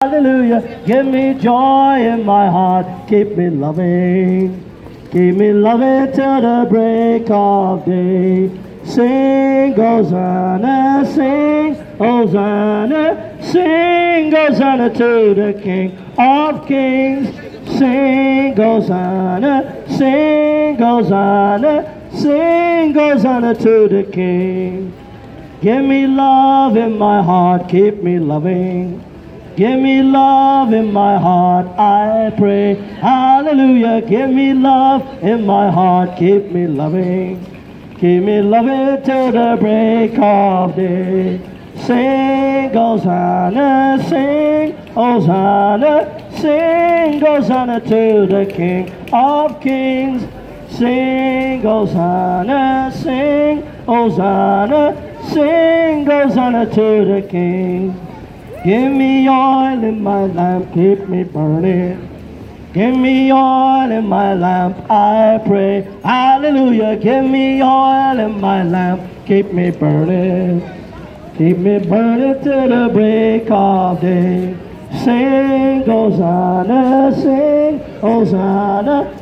Hallelujah. Give me joy in my heart. Keep me loving. Keep me loving till the break of day. Sing, Hosanna, sing, Hosanna, sing, Hosanna to the King of Kings. Sing, Hosanna, sing, Hosanna, sing, Hosanna to the King. Give me love in my heart, keep me loving. Give me love in my heart, I pray. Hallelujah. Give me love in my heart, keep me loving. Keep me loving till the break of day. Sing, Hosanna, sing, Hosanna, sing, Hosanna to the King of Kings. Sing, Hosanna, sing, Hosanna, sing, Hosanna to the King. Give me oil in my lamp, keep me burning. Give me oil in my lamp, I pray. Hallelujah. Give me oil in my lamp, keep me burning. Keep me burning till the break of day. Sing, Hosanna, sing, Hosanna.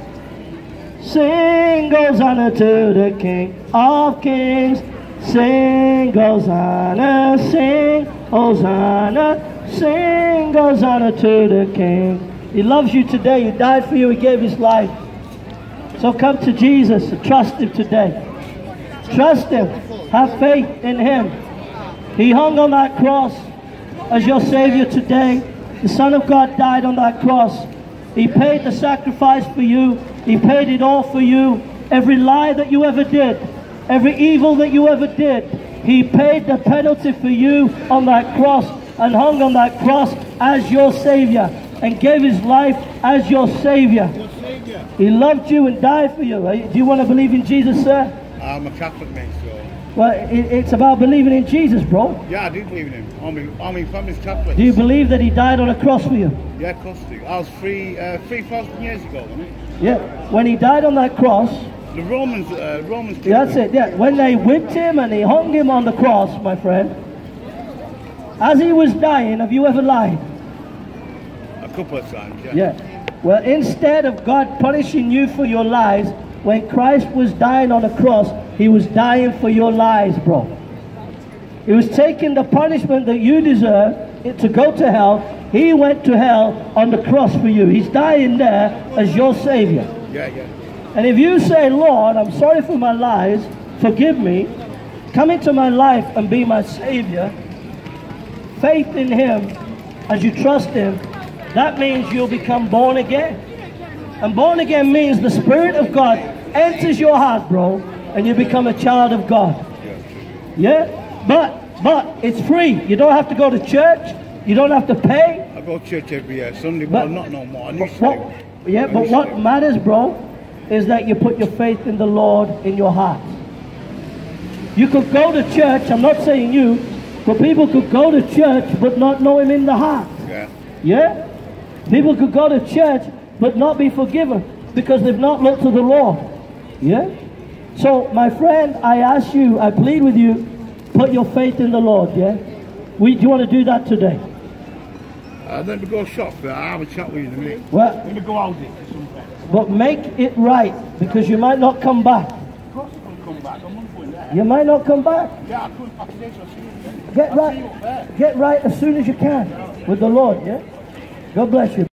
Sing, Hosanna to the King of Kings. Sing, Hosanna, sing, Hosanna, sing, Hosanna to the King. He loves you today. He died for you. He gave his life. So come to Jesus and trust him today. Trust him. Have faith in him. He hung on that cross as your Savior today. The Son of God died on that cross. He paid the sacrifice for you. He paid it all for you. Every lie that you ever did, every evil that you ever did, he paid the penalty for you on that cross and hung on that cross as your Savior and gave his life as your Savior. He loved you and died for you. Do you want to believe in Jesus, sir? I'm a Catholic, mate, so... Well, it's about believing in Jesus, bro. Yeah, I do believe in him. All my family's Catholic. Do you believe that he died on a cross for you? Yeah, of course I do. I was 3,000 years ago, wasn't it? Yeah. When he died on that cross... The Romans killed That's him. it, yeah. When they whipped him and they hung him on the cross, my friend, as he was dying, have you ever lied? A couple of times, yeah. Yeah. Well, instead of God punishing you for your lies, when Christ was dying on the cross, he was dying for your lies, bro. He was taking the punishment that you deserve to go to hell. He went to hell on the cross for you. He's dying there as your Savior. Yeah, yeah. And if you say, Lord, I'm sorry for my lies, forgive me, come into my life and be my Savior, faith in him as you trust him, that means you'll become born again. And born again means the Spirit of God enters your heart, bro, and you become a child of God. Yeah? But it's free. You don't have to go to church. You don't have to pay. I go to church every Sunday, but not no more. But what matters, bro, is that you put your faith in the Lord in your heart. You could go to church, I'm not saying you, but people could go to church but not know him in the heart. Yeah. Yeah? People could go to church but not be forgiven because they've not looked to the Lord. Yeah? So, my friend, I ask you, I plead with you, put your faith in the Lord, yeah? Do you want to do that today? Let me go shop, I'll have a chat with you in a minute. Well, let me go out there. But make it right, because you might not come back. Of course I can come back. I'm not going there. You might not come back. Yeah, I'll come back today, so I'll see you again. Get right as soon as you can with the Lord, yeah? God bless you.